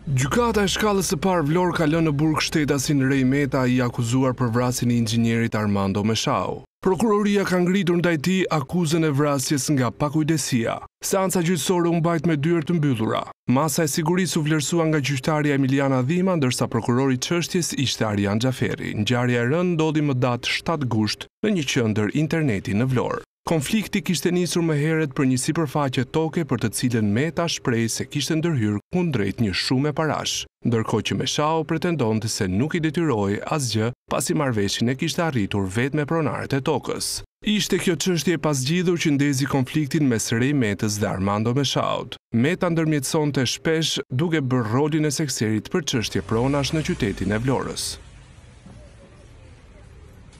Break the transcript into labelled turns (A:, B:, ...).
A: Gjykata e shkallës së parë Vlorë ka lënë në burg shtetasin Rei Metën i akuzuar për vrasjen e inxhinierit Armando Meshau. Prokuroria ka ngritur ndaj tij akuzën e vrasjes nga pakujdesia. Seanca gjyqësore u mbajt me dyert të mbyllura. Masa e sigurisë u vlerësua nga gjyqtarja Emiliana Dhima, ndërsa prokurori i çështjes ishte Arjan Xhaferi. Ngjarja e rënë ndodhi më datë 7 gusht në një qendër interneti në Vlorë. Konflikti kishte nisur më herët për një sipërfaqe toke për të cilën Meta shpreh se kishte ndërhyrë kundrejt një shumë parash, ndërkohë që Meshau pretendonte se nuk i detyroi asgjë pasi marrëveshjen e kishte arritur vetëm me pronarët e tokës. Ishte kjo çështje e pasgjidhur që ndezi konfliktin mes Rei Metës dhe Armando Meshaut. Meta ndërmjetësonte shpesh duke bërë rolin e sekserit për çështje pronash në qytetin e Vlorës.